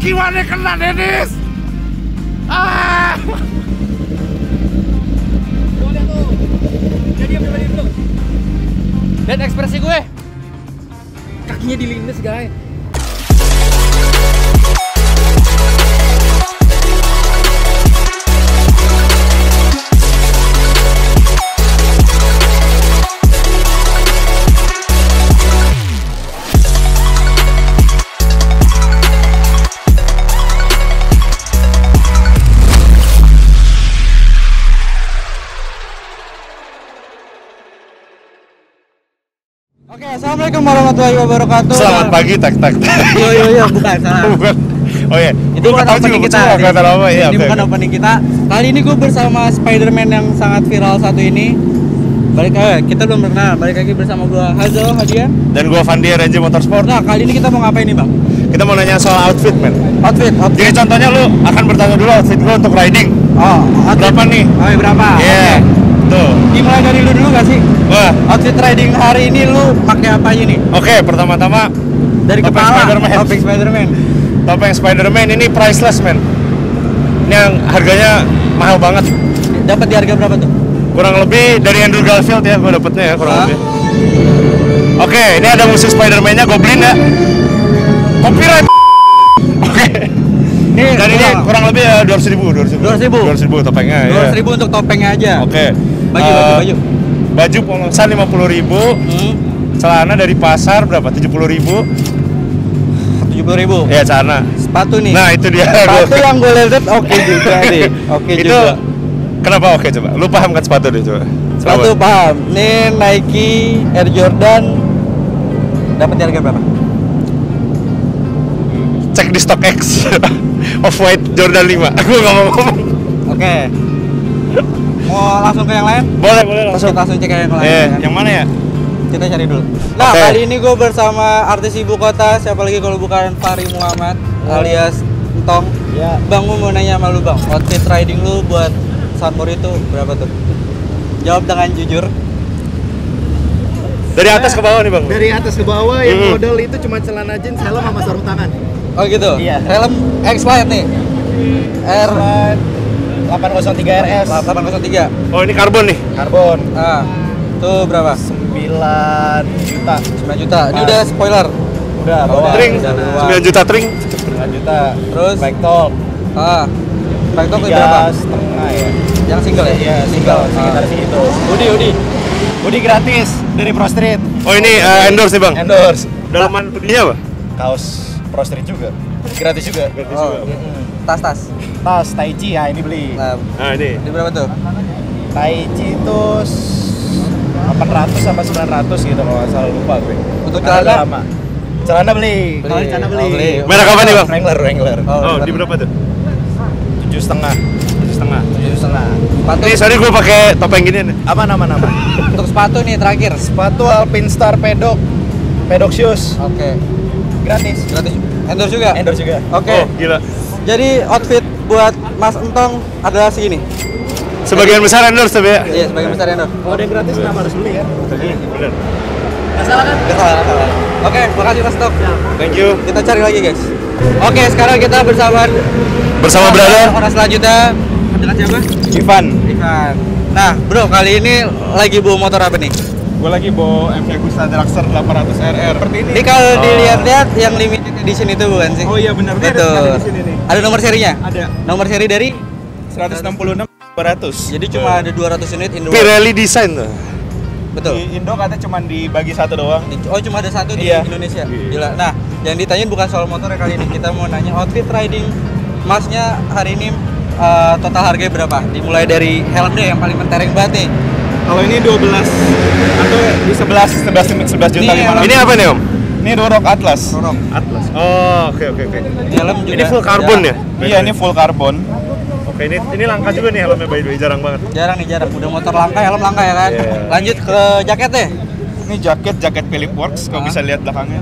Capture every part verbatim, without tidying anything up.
Gimana kena Dennis? Ah. Boleh tuh. Jadi apa tadi dulu? Dan ekspresi gue. Kakinya dilindes, guys. Oke, assalamualaikum warahmatullahi wabarakatuh. Selamat pagi, tak tak. Yo yo yo, bukan salah. Bukan. Oh iya. Itu bukan opening kita. Ini, Ini, apa? Ya, ini okay, bukan okay. opening kita. Kali ini gue bersama Spider-Man yang sangat viral satu ini. Balik eh, kita belum kenal. Balik lagi bersama gue Hazel Hadian. Dan gua Fandi Renji Motorsport. Nah, kali ini kita mau ngapain nih, Bang? Kita mau nanya soal outfit, men. Outfit, outfit. Jadi contohnya lu akan bertanya dulu outfit lu untuk riding. Oh, outfit. Berapa nih? Oh, iya, berapa? Iya. Yeah. Okay. Tuh. Dimulai dari lu dulu gak sih? Wah. Outfit riding hari ini lu pakai apa aja nih? Oke, okay, pertama-tama Dari topeng kepala, Spider-Man. topeng Spider-Man. Topeng Spider-Man ini priceless, men. Ini yang harganya mahal banget. Dapat di harga berapa tuh? Kurang lebih dari Andrew Garfield ya, gua dapetnya ya kurang Hah? lebih. Oke, ini ada musuh Spider-Man-nya, Goblin ya. Copyright. Oke. Nih, Dan ini kurang lebih ya dua ratus ribu, dua ratus ribu. dua ratus ribu? dua ratus ribu topengnya ya. dua ratus ribu untuk topengnya aja. Oke. Baju, Eh, baju, baju. Baju polosan lima puluh ribu. Hmm, Celana dari pasar berapa? tujuh puluh ribu. tujuh puluh ribu. Ya, celana. Sepatu nih. Nah, itu dia. Sepatu yang gue lihat oke juga nih. Oke Itu juga. kenapa oke coba? Lu paham kan sepatu deh coba. Sepatu Coba. paham. Nih Nike Air Jordan. Dapat di harga berapa? Cek di StockX. Off-White Jordan lima. Aku nggak mau ngomong. Oke. Mau langsung ke yang lain? Boleh, boleh langsung. Kita langsung cek yang lain. Eh, ya. yang mana ya? Kita cari dulu. Nah, Oke. kali ini gue bersama artis ibu kota. Siapa lagi kalau bukan Fahri Muhammad alias Entong. Ya. Bang, gue mau nanya sama lu, Bang. Outfit riding lu buat Sunmore itu berapa tuh? Jawab dengan jujur. Dari atas ke bawah nih, Bang. Dari atas ke bawah yang Hmm. model itu cuma celana jeans, helm sama sarung tangan. Oh gitu? Iya. Helm X-Lite nih. R delapan nol tiga R S. delapan nol tiga. Oh, ini karbon nih. Karbon Ah. Tuh berapa? sembilan juta. sembilan juta. Ini Pas. udah spoiler. Udah, bawa. Tring, udah keluar. sembilan juta tring. sembilan juta. Terus? Bike talk. Ah. Bike talk Tiga berapa? setengah ya. Yang single ya? Iya, single. Sekitar Ah. segitu. Udi, Udi. Hoodie gratis dari Pro Street. Oh, ini eh, endorse nih, Bang. Endorse. Dalaman hoodie-nya apa? Kaos Pro Street juga. Gratis juga. Gratis Oh. juga. Tas-tas. Tas Taiji ya ini beli. Nah, Nah, ini. ini berapa tuh? Taiji itu delapan ratus sampai sembilan ratus gitu kalau nggak salah, lupa gue. Untuk Karena celana? udah lama. Celana beli. Beli. Kalau celana beli. Oh, beli. Merek apa nih, Bang? Wrangler, Wrangler. Oh, di berapa tuh? Tujuh setengah. Tujuh setengah. Tujuh setengah. Sepatu. Ini sorry gue pakai topeng gini nih. Aman, aman, aman. Untuk sepatu nih terakhir. Sepatu Alpine Star Pedok. Pedok shoes. Oke. Gratis. Gratis. Endorse juga? Endorse juga. Oke. Oh, gila. Jadi outfit buat Mas Entong adalah segini. Sebagian besar endorse tapi ya. Iya, sebagai besar endorse. Kalau ada yang gratis kenapa harus beli ya? Bener. Nggak salah kan? Nggak salah, nggak salah. Oke, makasih Mas Entong. Thank you. Kita cari lagi guys. Oke, sekarang kita bersama Bersama brother orang selanjutnya dengan siapa? Ivan. Ivan. Nah, bro, kali ini lagi bawa motor apa nih? Gue lagi bawa M V Agusta Dragster delapan ratus R R. Seperti ini. Ini kalau dilihat-lihat yang limited edition itu bukan sih? Oh iya benar, ini ada Betul. sekali di sini nih. Ada nomor serinya? Ada Nomor seri dari? seratus enam puluh enam dua ratus. Jadi cuma ada dua ratus unit Indo. Pirelli design tuh. Betul. Di Indo katanya cuma dibagi satu doang. Oh, cuma ada satu di Iya. Indonesia. Gila. Nah, yang ditanyain bukan soal motor ya kali ini. Kita mau nanya outfit riding Masnya hari ini eh, total harganya berapa? Dimulai dari helm deh yang paling mentereng banget nih. Kalau ini dua belas atau di sebelas sebelas sebelas juta Ini lima ratus. Ini apa nih, Om? Ini Dorok Atlas. Sorok. Atlas. Oh, oke oke oke. Di helm juga. Ini full karbon ya? Iya, ini full karbon. Oke, ini ini langka juga nih helmnya by the way, jarang banget. Jarang nih, jarang. Udah motor langka, helm langka ya kan? Iya. Lanjut ke jaket deh. Ini jaket jaket Philip Works, kalau Ah. bisa lihat belakangnya.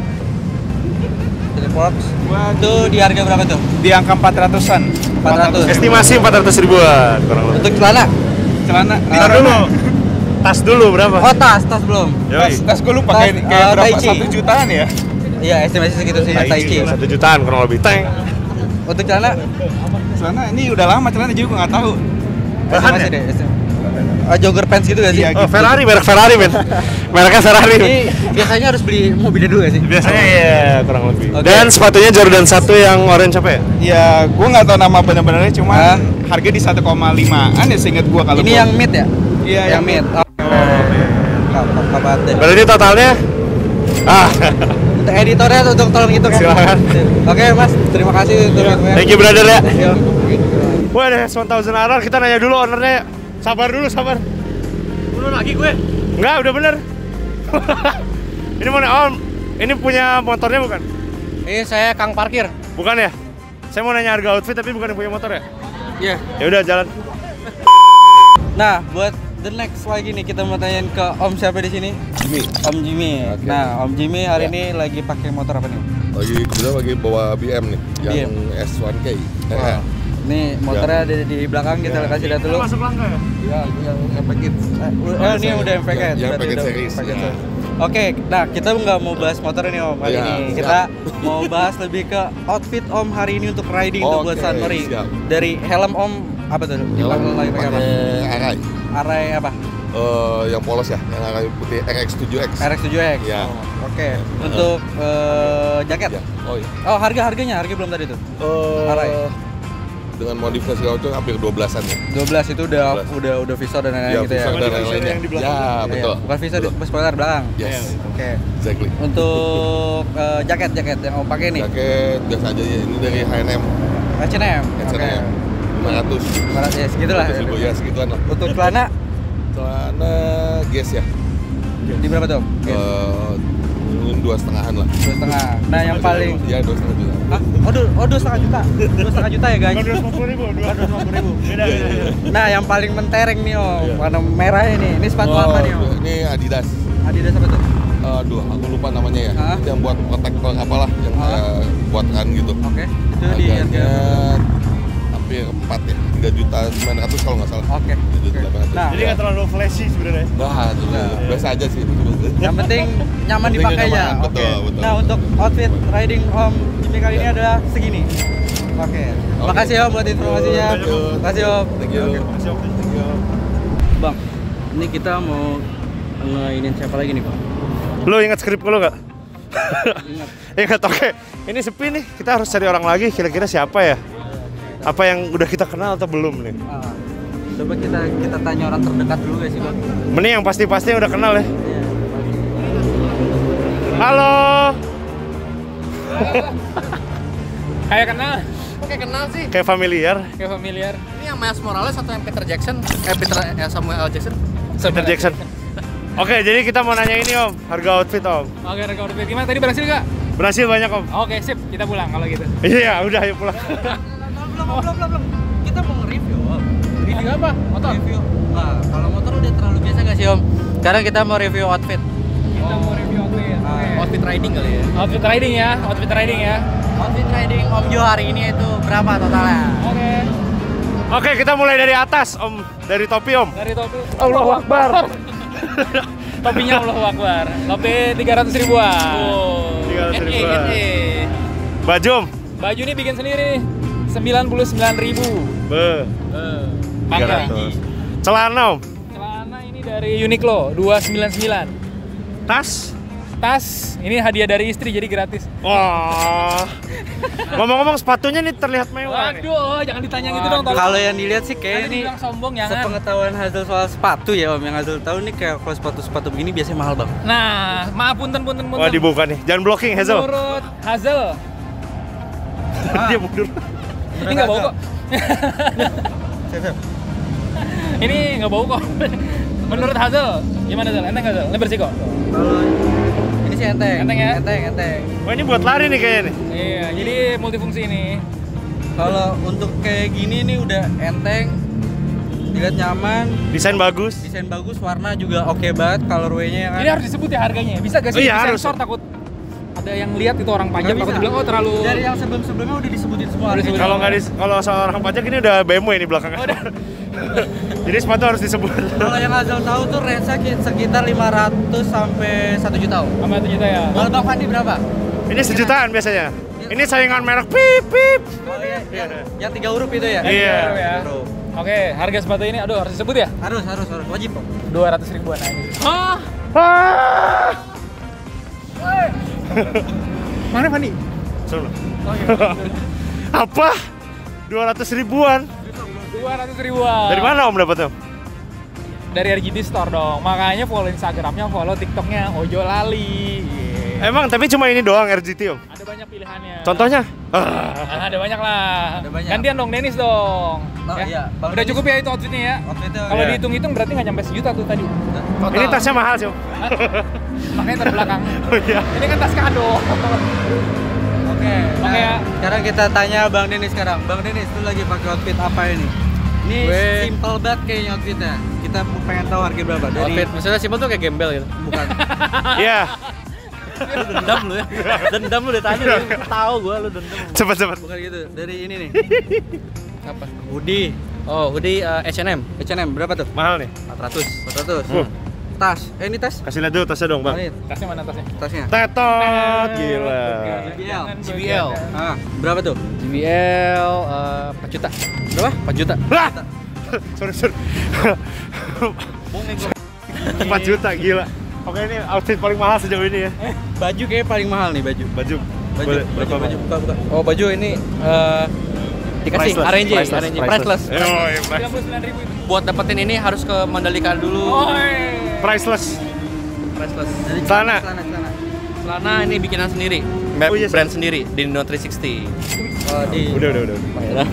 Philip Works. Itu di harga berapa tuh? Di angka empat ratusan. empat ratus. Estimasi empat ratus ribuan kurang lebih. Untuk celana? Celana. Ntar dulu. Tas dulu berapa? Oh, tas, tas belum. Tas, Yoi. tas gue lupa Tas, kayak, kayak uh, berapa? Taichi. Satu jutaan ya? Iya, estimasi segitu sih Taichi. Satu jutaan kurang lebih. Tank. Untuk celana Celana ini udah lama celana juga nggak tahu. masih deh. Uh, jogger pants gitu gak sih? Iya, Oh, Ferrari, merek Ferrari, men. Mereknya Ferrari. Ini biasanya harus beli mobilnya dulu gak sih? Biasanya iya, kurang lebih. Oke. Dan sepatunya Jordan satu yang orange apa ya? Ya, gua nggak tahu nama bener-benernya, cuma Hah? harga di satu koma limaan ya seinget gua kalau Ini gua. yang mid ya? Iya, yang mid. Oh, apa apa deh. Berarti totalnya ah, Untuk editornya untuk tolong hitung ya. Silakan. Oke, Mas. Terima kasih untuk infonya. thank you brother ya. Yo. Wah, ada seribu R R, kita nanya dulu ownernya. Sabar dulu, sabar. Dulu lagi gue. Enggak, udah bener. Ini mana Om? Ini punya motornya bukan? Ini saya Kang Parkir. Bukan ya? Saya mau nanya harga outfit tapi bukan yang punya motor ya? Iya. Ya udah jalan. Nah, buat the next lagi nih kita mau tanyain ke Om siapa di sini? Jimmy Om Jimmy. Oke. Nah, Om Jimmy hari Ya. ini lagi pakai motor apa nih? lagi kebetulan lagi bawa B M nih yang S satu K. Wah. Ini motornya ada di belakang, kita Ya. kasih lihat dulu. Masuk langkah ya? Ya, yang yang package. Eh, oh, ini udah yang paket. Yang Tadi paket udah series, paket ya. series. Oke, nah kita nggak mau bahas motor ini Om hari Ya, ini. siap. Kita mau bahas lebih ke outfit Om hari ini untuk riding untuk buat Oke, Sunmori. siap. Dari helm Om apa tuh? Di Yang belakang lagi pakai apa? pakai Arai. Arai apa? Eh, yang polos ya, yang Arai putih R X tujuh X. R X tujuh X. Ya. Oh, Oke. Untuk eh, jaket. Ya. Oh iya. Oh, harga harganya, harga belum tadi tuh. Eh, Arai. dengan modifikasi segala macam hampir dua belasan ya. dua belas itu udah dua belas. udah udah visor dan lain-lain Ya, gitu ya. visor dan Visor lain-lainnya. yang di belakang. Ya, Iya, betul. bukan visor, Betul. spoiler belakang. Yes. Oke. Exactly. Untuk eh, jaket-jaket yang Om pakai nih. Jaket biasa aja ya, ini dari H and M. H and M. H and M. lima ratus. lima ratus ya segitulah. Ribu ya segituan lah. Untuk celana Celana Guess ya. di berapa tuh? Oke. Eh, mungkin dua setengahan lah. Dua setengah. Nah yang paling, Ya dua setengah juta. Hah? Oh, dua, oh dua setengah juta, dua setengah juta ya guys. Dua ratus lima puluh ribu, dua ratus lima puluh ribu. Beda, beda, beda. Nah yang paling mentereng nih Om, Iya. warna merah ini. Ini sepatu Oh, apa nih Om? Ini Adidas. Adidas apa tuh? Aduh, aku lupa namanya ya. Hah? Itu yang buat protektor apalah yang Hah? saya buatkan gitu. Oke. Itu di harga. Harganya hampir empat ya, tiga juta sembilan ratus kalau nggak salah. Oke. tiga juta Oke. delapan ratus. Nah, Jadi nggak terlalu flashy sebenarnya. Nah, itu biasa aja sih. yang penting nyaman Penting dipakai aja. nyaman, Oke. betul, betul. Nah untuk outfit riding Om Jimmy kali ini adalah segini. Oke. Oke. Makasih Om buat informasinya. Thank you. Makasih Om. Thank you. Oke. Masih oke. Bang, ini kita mau ngeinin siapa lagi nih Bang? Lu ingat skrip lu nggak? Ingat. Ingat, oke. Ini sepi nih, kita harus cari orang lagi. Kira-kira siapa ya? Apa yang udah kita kenal atau belum nih? Ah, coba kita kita tanya orang terdekat dulu ya sih Bang. Mending yang pasti-pasti yang udah kenal ya. Iya. Halo. Kayak kenal, Kayak kenal sih, Kayak familiar. kayak familiar. ini yang Miles Morales atau yang Peter Jackson? Eh Peter eh, Samuel L. Jackson? Peter Jackson. Oke, jadi kita mau nanya ini Om, harga outfit Om. Oke, harga outfit gimana? Tadi berhasil nggak? Berhasil banyak Om. Oke, sip. Kita pulang kalau gitu. Iya, udah ayo pulang. Belum, belum, belum, belum. Kita mau nge-review Om. Review apa? Motor? Review. Nah, kalau motor udah terlalu biasa nggak sih Om? Sekarang kita mau review outfit. Kita mau review outfit. Ah, Oke. Outfit riding kali ya? Outfit riding ya, outfit riding ya. Outfit riding Om Jo hari ini itu berapa totalnya? Oke. Oke, kita mulai dari atas Om, dari topi Om. Dari topi. Allahu Akbar. Topinya Allahu Akbar. Topi tiga ratus ribuan. Oh. tiga ratus ribuan. N E. Baju Om. Baju ini bikin sendiri. sembilan puluh sembilan ribu. Be. Bangga. tiga ratus. Celana Om. Celana ini dari Uniqlo dua ratus sembilan puluh sembilan. Tas. Tas ini hadiah dari istri jadi gratis. Wah. Ngomong-ngomong sepatunya nih terlihat mewah nih. Waduh, jangan ditanya gitu dong tolong. Kalau yang dilihat sih kayak Nanti ini dibilang sombong jangan. sepengetahuan Hazel soal sepatu ya Om, yang Hazel tahu nih kayak kalau sepatu-sepatu begini biasanya mahal Bang. Nah, maaf punten punten punten. Wah, dibuka nih. Jangan blocking Hazel. Menurut Hazel, Dia mundur. ini nggak bau kok. Ini nggak bau kok. Menurut Hazel, gimana Hazel? Enteng nggak Hazel? Ini bersih kok. Kalau ini sih enteng. Enteng ya? Enteng, enteng. Wah, ini buat lari nih kayaknya nih. Iya, jadi multifungsi ini. Kalau untuk kayak gini nih udah enteng, dilihat nyaman, Desain bagus. desain bagus, warna juga oke banget, colorway-nya ya kan. Ini harus disebut ya harganya. Bisa gak Oh sih iya, di harus. sensor takut ada yang lihat itu orang pajak Nggak takut bisa. dibilang oh terlalu. Dari yang sebelum-sebelumnya udah disebutin semua. Udah disebutin. Kalau nggak dis, kalau seorang pajak ini udah B M W ini belakangnya. Oh, udah. Jadi sepatu harus disebut. Kalau yang Hazel tahu tuh range-nya sekitar lima ratus sampai satu juta. Om. Sama satu juta ya. Kalau Bang Fandi berapa? Ini sejutaan biasanya. Ini saingan merek pip pip. Kalau ya, Yang tiga huruf itu ya? Iya. Ya. Oke, harga sepatu ini aduh harus disebut ya? Harus, harus, harus. Wajib kok. dua ratus ribuan aja. Hah? Ah! Mana Fandi? Suruh. Apa? dua ratus ribuan? dua ratus ribuan. Dari mana Om dapatnya? Dari R G T Store dong. Makanya follow Instagramnya, follow TikToknya Ojo Lali. Yeah. Emang tapi cuma ini doang R G T Om? Ada banyak pilihannya. Contohnya? Ah, ada banyak lah. Ada banyak. Gantian dong Dennis dong. Oh, iya. Bang Udah Dennis. cukup ya itu outfitnya ya. Outfitnya. Kalau Iya. dihitung-hitung berarti nggak nyampe sejuta tuh tadi. Total. Ini tasnya mahal sih Om. Makanya terbelakang. Oh iya. Ini kan tas kado. Oke. Oke ya. Sekarang kita tanya Bang Denis sekarang. Bang Denis itu lagi pakai outfit apa ini? Ini Gue- simple banget kayaknya outfitnya. Kita pengen tahu harga berapa dari Outfit maksudnya simpel tuh kayak gembel gitu. bukan. Iya. Lu dendam lu ya. Dendam lu ditanya lu tahu gua lu dendam. Cepat cepat. Bukan gitu. Dari ini nih. Apa? Hoodie Oh, hoodie uh, H and M H and M berapa tuh? Mahal nih. empat ratus. empat ratus. Hmm. Tas. Eh ini tas. Kasih lihat dulu tasnya dong Oh, Bang. ini Tasnya mana tasnya? tasnya. Tetot, gila. J B L. J B L. Ah, berapa tuh? J B L uh, empat juta. Berapa? empat juta. Lah. Sorry sorry. empat juta gila. Oke ini outfit paling mahal sejauh ini ya. Baju kayaknya paling mahal nih baju. Baju. Baju, Boleh, baju, berapa, baju, Bang? buka, buka. Oh, baju ini uh, dikasih Priceless, arrange, priceless, arrange, priceless. priceless. Oh, iya, tiga priceless. puluh sembilan ribu itu. Buat dapetin ini harus ke Mandalika dulu. Oh, Priceless. Priceless. Dari Celana. celana, celana. Celana ini bikinan sendiri. Oh, iya, Brand sendiri di Nino tiga enam nol. Oh, di Udah udah udah. Bayar.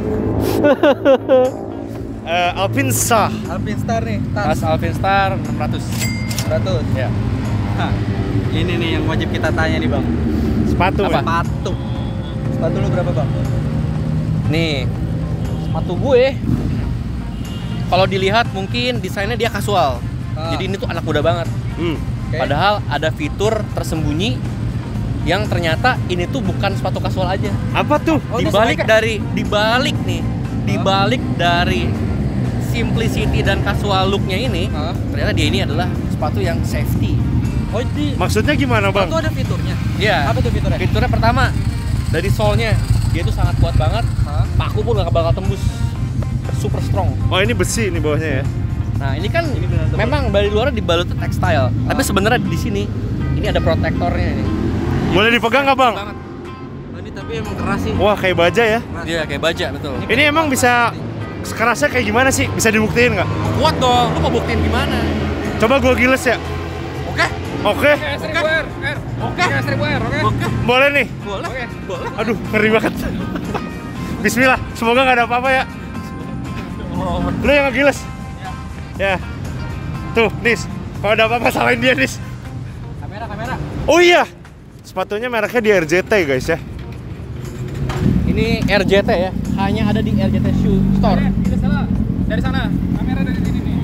Eh, Alpin Sah. Alpin Star nih, tas Tas Alvin Star enam ratus. seratus. Ya. Hah. Ini nih yang wajib kita tanya nih, Bang. Sepatu Apa? ya? Sepatu. Sepatu lu berapa, Bang? Nih, sepatu gue kalau dilihat mungkin desainnya dia kasual. Ah. Jadi ini tuh anak muda banget. Hmm. Oke. Padahal ada fitur tersembunyi yang ternyata ini tuh bukan sepatu kasual aja. Apa tuh? Oh, ini Dibalik sesuai- dari dibalik nih, dibalik dari simplicity dan casual looknya ini, Hah? ternyata dia ini adalah sepatu yang safety. Oh, di Maksudnya gimana Bang? sepatu ada fiturnya. Iya. Apa tuh fiturnya? Fiturnya pertama dari sole-nya dia tuh sangat kuat banget. Hah? Paku pun gak bakal tembus. Super strong. Oh ini besi ini bawahnya ya? Nah ini kan Ini benar tebal. memang dari luar dibalutnya tekstil, tapi sebenarnya di sini ini ada protektornya ini. Boleh dipegang nggak Bang? Banget. Oh, ini tapi emang keras sih. Wah kayak baja ya? Keras. Dia kayak baja betul. Ini emang bisa kerasnya kayak gimana sih? Bisa dibuktiin nggak? Kuat dong. Lu mau buktiin gimana? Coba gua giles ya. Oke. Oke, Oke, seribu R. R. Oke, seribu R, oke. Oke. boleh nih. Boleh. Oke. Boleh. Aduh, ngeri banget. Bismillah, semoga nggak ada apa-apa ya. Lu yang ngegiles? Ya. Tuh, Nis. Kalau ada apa-apa salahin dia, Nis. Kamera, kamera. Oh iya. Sepatunya mereknya di R J T guys ya. Ini R J T ya. Hanya ada di R J T Shoe Store. Oke, tidak salah. Dari sana. Kamera dari sini nih.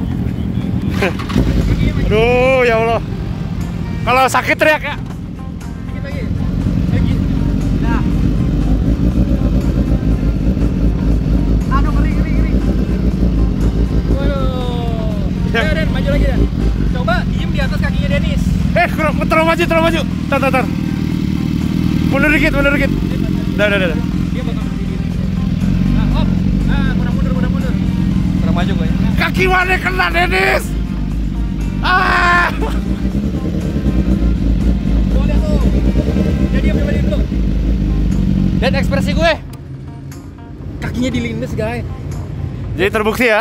Aduh, ya Allah. Kalau sakit teriak ya. Dikit lagi. Lagi. Nah. Aduh, ngeri, ngeri, ngeri. Waduh. Ayo Den, maju lagi Den. Coba diem di atas kakinya Dennis. Eh, kurang, terlalu maju, terlalu maju. Tar, tar, tar. Mundur dikit, mundur dikit. Dah, dah, dah. dah. Dia bakal berdiri. Nah, hop. Ah, kurang mundur, kurang mundur. Kurang maju gue. Kaki mana kena, Dennis? Ah! Gua lihat tuh. Dia diam, coba diam dulu. Dan ekspresi gue. Kakinya dilindes, guys. Jadi terbukti ya?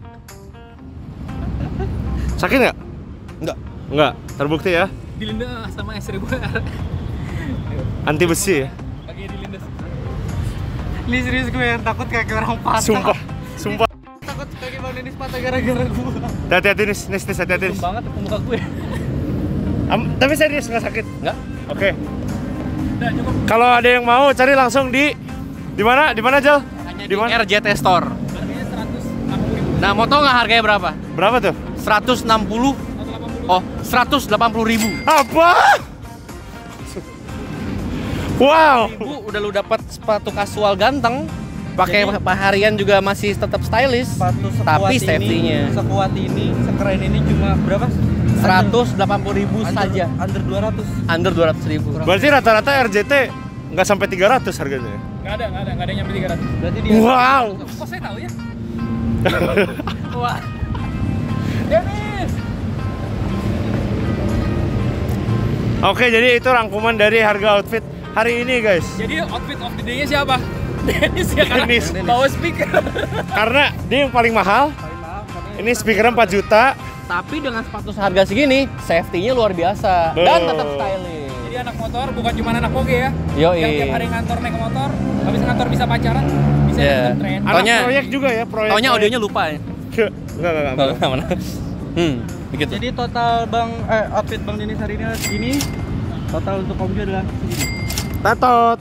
Sakit nggak? Enggak. Nggak, terbukti ya? Dilindes sama S seribu R. Anti besi ya? Kakinya dilindes. Ini serius gue yang takut kayak orang patah. Sumpah, sumpah. Takut kaki Bang Denis patah gara-gara gue. Hati-hati Nis, Nis, Nis, hati-hati Nis. Banget ke muka gue. Am- Tapi serius nggak sakit? Enggak. Oke. Udah, cukup. Kalau ada yang mau cari langsung di di mana? Di mana Jal? Hanya Di di mana? R J T Store. Harganya seratus enam puluh ribu. Nah, mau tau nggak harganya berapa? Berapa tuh? seratus enam puluh. seratus delapan puluh. Oh, seratus delapan puluh ribu. Apa? Wow. Bu, udah lu dapat sepatu kasual ganteng, pakai harian juga masih tetap stylish. Sepatu sekuat Tapi ini, safety-nya sekuat ini, sekeren ini cuma berapa? seratus delapan puluh ribu Under- saja. Under dua ratus. Under dua ratus ribu. Berarti rata-rata R J T nggak sampai tiga ratus harganya ya? Nggak ada, nggak ada, nggak ada yang nyampe tiga ratus. Berarti dia. Wow. Kok saya tahu ya? Wah. Dennis. Oke, jadi itu rangkuman dari harga outfit hari ini, guys. Jadi outfit of the day-nya siapa? Dennis ya, karena Dennis. bawa speaker. Karena dia yang paling mahal. Ini speakernya empat juta. Tapi dengan sepatu seharga segini, safety-nya luar biasa dan Betul. tetap stylish. Jadi anak motor bukan cuma anak moge ya. Yoi. Yang tiap hari ngantor naik motor, habis ngantor bisa pacaran, bisa Iya. tetap tren. Anak Taunya- proyek juga ya, proyek. Taunya audionya lupa ya. Enggak, enggak, enggak. enggak. Mana? Hmm, begitu. Jadi total Bang eh, outfit Bang Denis hari ini adalah segini. Total untuk Komju adalah segini. Tatot.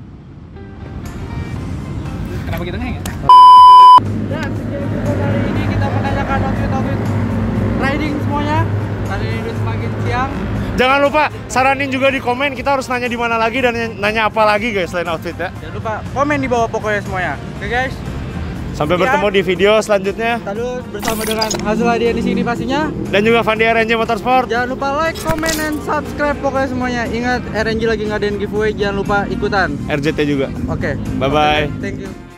Kenapa kita nggak? Dan sejauh hari ini kita menanyakan outfit-outfit riding semuanya. Hari ini udah semakin siang. Jangan lupa saranin juga di komen, kita harus nanya di mana lagi dan nanya apa lagi, guys, selain outfit ya. Jangan lupa komen di bawah pokoknya semuanya. Oke guys. Sampai Sekian. bertemu di video selanjutnya. Lalu bersama dengan hasil hadiah di sini pastinya. Dan juga Fandi R N J Motorsport. Jangan lupa like, comment, and subscribe pokoknya semuanya. Ingat R N G lagi ngadain giveaway, jangan lupa ikutan. R J T juga. Oke. Bye-bye. Thank you.